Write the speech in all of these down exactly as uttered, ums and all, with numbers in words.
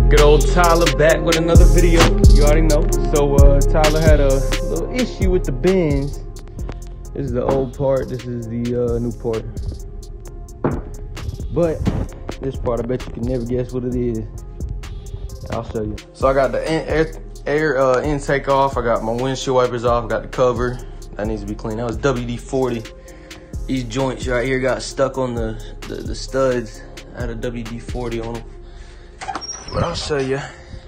Good old Tyler back with another video. You already know. So uh, Tyler had a little issue with the Benz. This is the old part. This is the uh, new part. But this part, I bet you can never guess what it is. I'll show you. So I got the air, air uh, intake off. I got my windshield wipers off. I got the cover. That needs to be clean. That was W D forty. These joints right here got stuck on the, the, the studs. I had a W D forty on them. But I'll show you.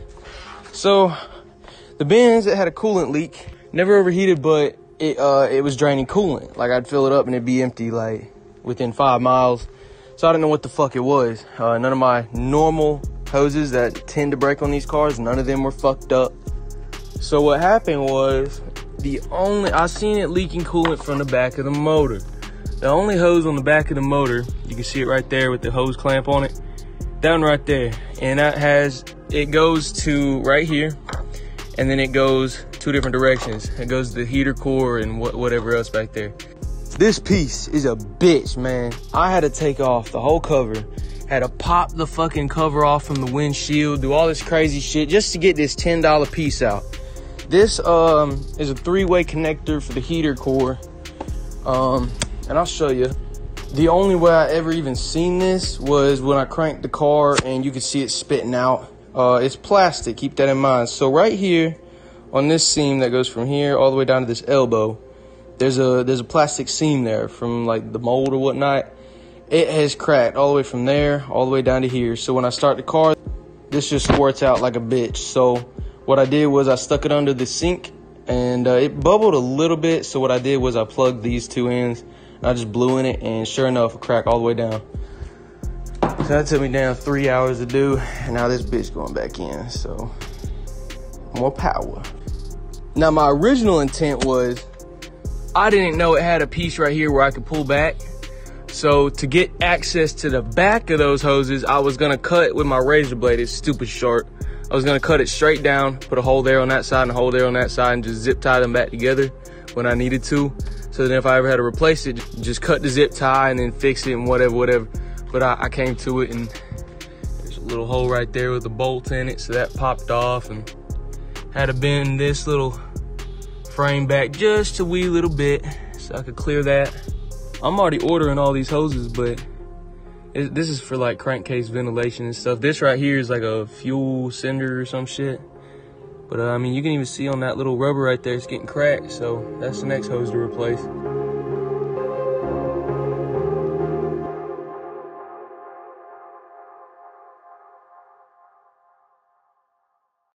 So the Benz, it had a coolant leak. Never overheated, but it uh it was draining coolant. Like I'd fill it up and it'd be empty like within five miles. So I didn't know what the fuck it was. Uh, none of my normal hoses that tend to break on these cars, none of them were fucked up. So what happened was the only I seen it leaking coolant from the back of the motor. The only hose on the back of the motor, you can see it right there with the hose clamp on it. Down right there, and that has it goes to right here, and then it goes two different directions. It goes to the heater core and what, whatever else back there. This piece is a bitch, man. I had to take off the whole cover, had to pop the fucking cover off from the windshield, do all this crazy shit just to get this ten dollar piece out. This um is a three-way connector for the heater core, um, and I'll show you. The only way I ever even seen this was when I cranked the car and you could see it spitting out. Uh, it's plastic, keep that in mind. So right here on this seam that goes from here all the way down to this elbow, there's a there's a plastic seam there from like the mold or whatnot. It has cracked all the way from there all the way down to here. So when I start the car, this just squirts out like a bitch. So what I did was I stuck it under the sink and uh, it bubbled a little bit. So what I did was I plugged these two ends. I just blew in it, and sure enough, it cracked all the way down. So that took me down three hours to do, and now this bitch going back in, so more power. Now, my original intent was, I didn't know it had a piece right here where I could pull back. So to get access to the back of those hoses, I was gonna cut with my razor blade. It's stupid short. I was gonna cut it straight down, put a hole there on that side and a hole there on that side, and just zip tie them back together when I needed to. So then if I ever had to replace it, just cut the zip tie and then fix it and whatever, whatever. But I, I came to it and there's a little hole right there with a bolt in it. So that popped off and had to bend this little frame back just a wee little bit so I could clear that. I'm already ordering all these hoses, but it, this is for like crankcase ventilation and stuff. This right here is like a fuel cylinder or some shit. But uh, I mean, you can even see on that little rubber right there, it's getting cracked. So that's the next hose to replace.